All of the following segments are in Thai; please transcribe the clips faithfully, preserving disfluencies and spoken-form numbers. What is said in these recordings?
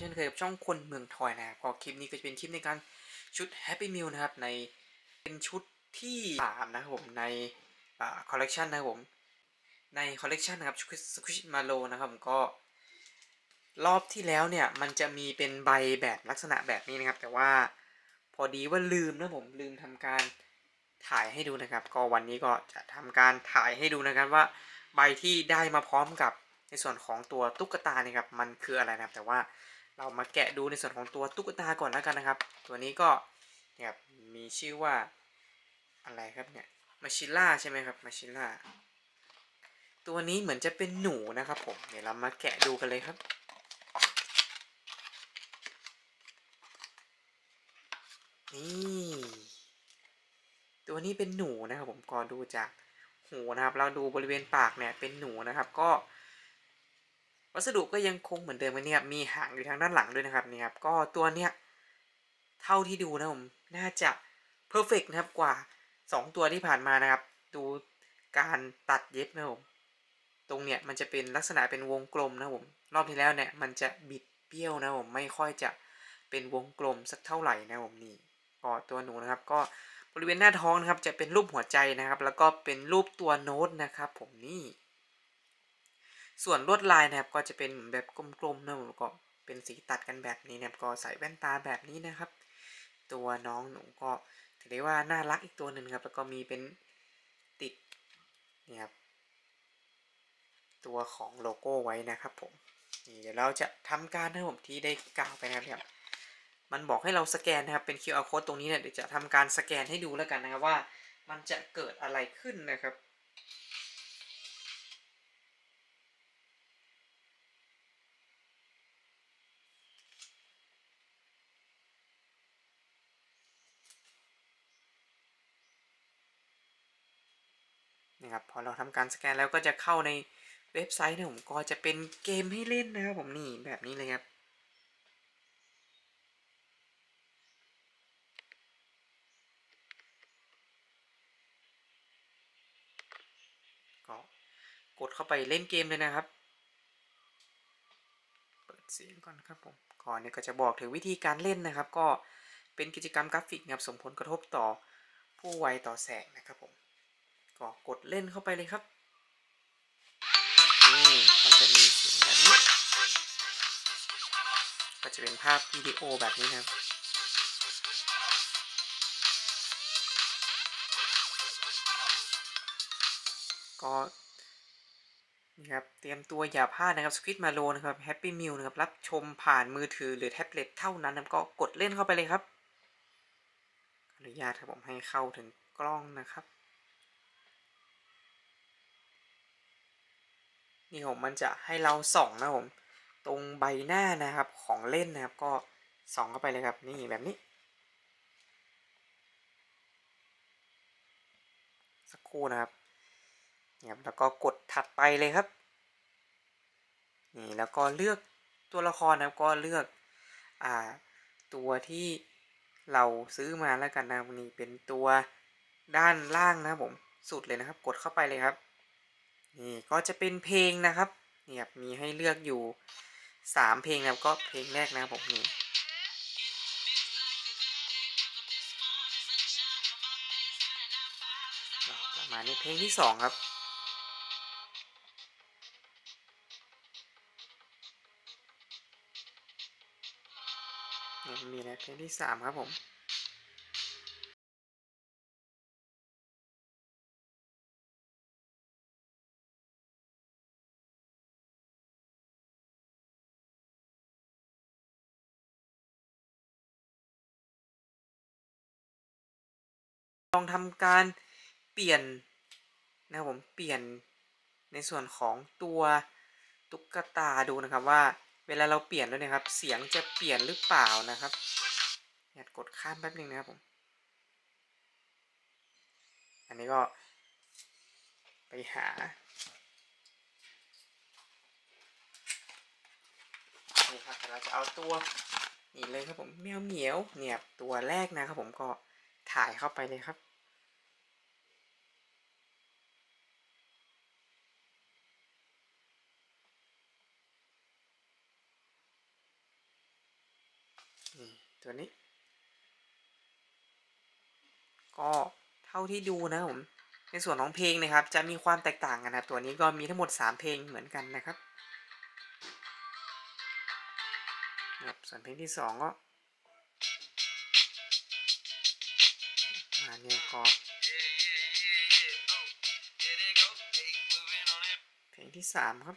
เช่นเคยกับช่องคนเมืองทอยนะครับก็คลิปนี้ก็จะเป็นคลิปในการชุด Happy Meal นะครับในเป็นชุดที่สามนะครับผมในคอลเลกชันนะครับผมในคอลเลกชันนะครับสควิชมาโลนะครับผมก็รอบที่แล้วเนี่ยมันจะมีเป็นใบแบบลักษณะแบบนี้นะครับแต่ว่าพอดีว่าลืมนะผมลืมทำการถ่ายให้ดูนะครับก็วันนี้ก็จะทำการถ่ายให้ดูนะครับว่าใบที่ได้มาพร้อมกับในส่วนของตัวตุ๊กตาเนี่ยครับมันคืออะไรนะครับแต่ว่าเรามาแกะดูในส่วนของตัวตุ๊กตาก่อนแล้วกันนะครับตัวนี้ก็เนี่ยมีชื่อว่าอะไรครับเนี่ยมาชิล่าใช่ไหมครับมาชิล่าตัวนี้เหมือนจะเป็นหนูนะครับผมเดี๋ยวเรามาแกะดูกันเลยครับนี่ตัวนี้เป็นหนูนะครับผมก็ดูจากหูนะครับเราดูบริเวณปากเนี่ยเป็นหนูนะครับก็วัสดุก็ยังคงเหมือนเดิมเนี่ยมีหางอยู่ทางด้านหลังด้วยนะครับนี่ครับก็ตัวเนี้ยเท่าที่ดูนะผมน่าจะเพอร์เฟกต์นะครับกว่าสองตัวที่ผ่านมานะครับดูการตัดเย็บนะผมตรงเนี้ยมันจะเป็นลักษณะเป็นวงกลมนะผมรอบที่แล้วเนี่ยมันจะบิดเบี้ยวนะผมไม่ค่อยจะเป็นวงกลมสักเท่าไหร่นะผมนี่ก็ตัวหนูนะครับก็บริเวณหน้าท้องนะครับจะเป็นรูปหัวใจนะครับแล้วก็เป็นรูปตัวโน้ตนะครับผมนี่ส่วนลวดลายนะครับก็จะเป็นแบบกลมๆนะผมก็เป็นสีตัดกันแบบนี้นะครับก็ใส่แว่นตาแบบนี้นะครับตัวน้องหนูก็ถือได้ว่าน่ารักอีกตัวหนึ่งครับแล้วก็มีเป็นติดนี่ครับตัวของโลโก้ไว้นะครับผมนี่เดี๋ยวเราจะทำการนะผมที่ได้กล่าวไปนะครับมันบอกให้เราสแกนนะครับเป็น คิว อาร์ code ตรงนี้เนี่ยเดี๋ยวจะทำการสแกนให้ดูแล้วกันนะครับว่ามันจะเกิดอะไรขึ้นนะครับนะครับพอเราทำการสแกนแล้วก็จะเข้าในเว็บไซต์นะผมก็จะเป็นเกมให้เล่นนะครับผมนี่แบบนี้เลยครับก็กดเข้าไปเล่นเกมเลยนะครับเปิดเสียงก่อนครับผมก่อนเนี่ยก็จะบอกถึงวิธีการเล่นนะครับก็เป็นกิจกรรมกราฟิกนะครับส่งผลกระทบต่อผู้ไวต่อแสงนะครับผมก็กดเล่นเข้าไปเลยครับนี่ก็จะมีเสียงแบบนี้ก็จะเป็นภาพวิดีโอแบบนี้นะครับก็นี่ครับเตรียมตัวอย่าพลาดนะครับสควิดมาโลนะครับแฮปปี้มิลนะครับรับชมผ่านมือถือหรือแท็บเล็ตเท่านั้นนะก็กดเล่นเข้าไปเลยครับอนุญาตครับผมให้เข้าถึงกล้องนะครับนี่ผมมันจะให้เราส่องนะผมตรงใบหน้านะครับของเล่นนะครับก็ส่องเข้าไปเลยครับนี่แบบนี้สักครู่นะครับเนี่ยแล้วก็กดถัดไปเลยครับนี่แล้วก็เลือกตัวละครนะครับก็เลือกอ่าตัวที่เราซื้อมาแล้วกันนะนี่เป็นตัวด้านล่างนะผมสุดเลยนะครับกดเข้าไปเลยครับนี่ก็จะเป็นเพลงนะครับเนี่ยมีให้เลือกอยู่สามเพลงแล้วก็เพลงแรกนะครับผมนี่ประมาณนี้เพลงที่สองครับมีนะเพลงที่สามครับผมลองทำการเปลี่ยนนะครับผมเปลี่ยนในส่วนของตัวตุ๊กตาดูนะครับว่าเวลาเราเปลี่ยนแล้วนะครับเสียงจะเปลี่ยนหรือเปล่านะครับอยากกดข้ามแป๊บนึงนะครับผมอันนี้ก็ไปหานี่ครับเราจะเอาตัวนี่เลยครับผมแมวเหมียวเนี่ยตัวแรกนะครับผมก็ถ่ายเข้าไปเลยครับตัวนี้ก็เท่าที่ดูนะผมในส่วนของเพลงนะครับจะมีความแตกต่างกันนะตัวนี้ก็มีทั้งหมดสามเพลงเหมือนกันนะครับส่วนเพลงที่สองก็มาเนี่ยก็เพลงที่สามครับ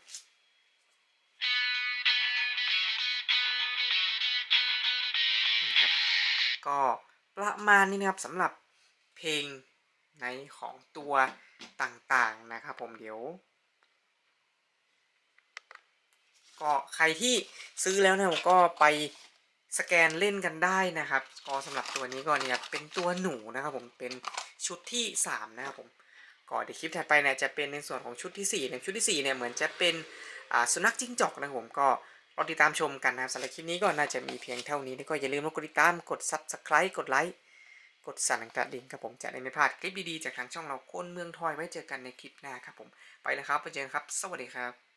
นี่ครับก็ประมาณนี้นะครับสำหรับเพลงในของตัวต่างๆนะครับผมเดี๋ยวก็ใครที่ซื้อแล้วนะผมก็ไปสแกนเล่นกันได้นะครับก็สำหรับตัวนี้ก็เนี่ยเป็นตัวหนูนะครับผมเป็นชุดที่สามนะครับผมก็เดี๋ยวคลิปถัดไปเนี่ยจะเป็นในส่วนของชุดที่สี่ในชุดที่สี่เนี่ยเหมือนจะเป็นอ่าสุนัขจิ้งจอกนะครับผมก็รอติดตามชมกันนะครับสำหรับคลิปนี้ก็น่าจะมีเพียงเท่านี้ก็อย่าลืมกดติดตามกด ซับสไครบ์ กดไลค์กดสั่นกระดิ่งครับผมจะได้ไม่พลาดคลิปดีๆจากทางช่องเราคนเมืองทอยไว้เจอกันในคลิปหน้าครับผมไปแล้วครับไปเจอกันครับสวัสดีครับ